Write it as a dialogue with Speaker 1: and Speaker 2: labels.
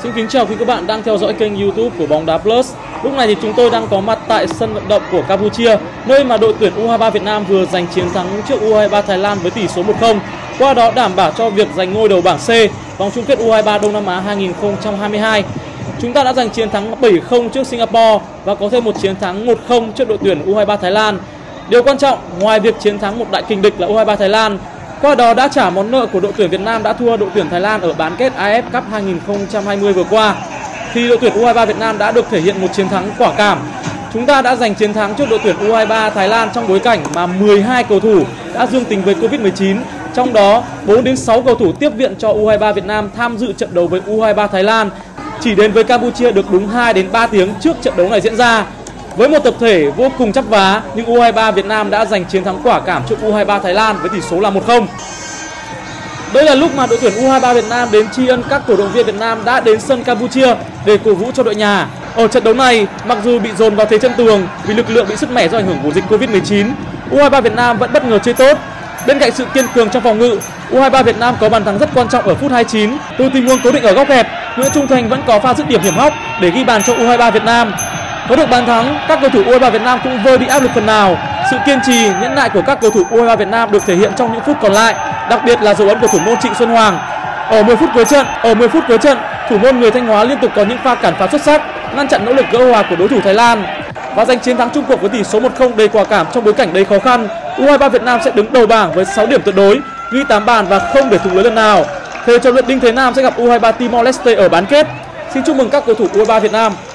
Speaker 1: Xin kính chào quý các bạn đang theo dõi kênh YouTube của Bóng Đá Plus. Lúc này thì chúng tôi đang có mặt tại sân vận động của Campuchia, nơi mà đội tuyển U23 Việt Nam vừa giành chiến thắng trước U23 Thái Lan với tỷ số 1-0. Qua đó đảm bảo cho việc giành ngôi đầu bảng C vòng chung kết U23 Đông Nam Á 2022. Chúng ta đã giành chiến thắng 7-0 trước Singapore và có thêm một chiến thắng 1-0 trước đội tuyển U23 Thái Lan. Điều quan trọng, ngoài việc chiến thắng một đại kình địch là U23 Thái Lan, qua đó đã trả món nợ của đội tuyển Việt Nam đã thua đội tuyển Thái Lan ở bán kết AFF Cup 2020 vừa qua. Thì đội tuyển U23 Việt Nam đã được thể hiện một chiến thắng quả cảm. Chúng ta đã giành chiến thắng trước đội tuyển U23 Thái Lan trong bối cảnh mà 12 cầu thủ đã dương tính với Covid-19. Trong đó, 4 đến 6 cầu thủ tiếp viện cho U23 Việt Nam tham dự trận đấu với U23 Thái Lan chỉ đến với Campuchia được đúng 2 đến 3 tiếng trước trận đấu này diễn ra. Với một tập thể vô cùng chắp vá, nhưng U23 Việt Nam đã giành chiến thắng quả cảm trước U23 Thái Lan với tỷ số là 1-0. Đây là lúc mà đội tuyển U23 Việt Nam đến tri ân các cổ động viên Việt Nam đã đến sân Campuchia để cổ vũ cho đội nhà. Ở trận đấu này, mặc dù bị dồn vào thế chân tường vì lực lượng bị sứt mẻ do ảnh hưởng của dịch Covid-19, U23 Việt Nam vẫn bất ngờ chơi tốt. Bên cạnh sự kiên cường trong phòng ngự, U23 Việt Nam có bàn thắng rất quan trọng ở phút 29 từ tình huống cố định ở góc hẹp. Nguyễn Trung Thành vẫn có pha dứt điểm hiểm hóc để ghi bàn cho U23 Việt Nam. Có được bàn thắng, các cầu thủ U23 Việt Nam cũng vơi đi áp lực phần nào. Sự kiên trì, nhẫn nại của các cầu thủ U23 Việt Nam được thể hiện trong những phút còn lại, đặc biệt là dấu ấn của thủ môn Trịnh Xuân Hoàng. Ở 10 phút cuối trận, thủ môn người Thanh Hóa liên tục có những pha cản phá xuất sắc, ngăn chặn nỗ lực gỡ hòa của đối thủ Thái Lan và giành chiến thắng chung cuộc với tỷ số 1-0 đầy quả cảm trong bối cảnh đầy khó khăn. U23 Việt Nam sẽ đứng đầu bảng với 6 điểm tuyệt đối, ghi 8 bàn và không để thủng lưới lần nào. Thề cho luyện Đinh Thế Nam sẽ gặp U23 Timor Leste ở bán kết. Xin chúc mừng các cầu thủ U23 Việt Nam.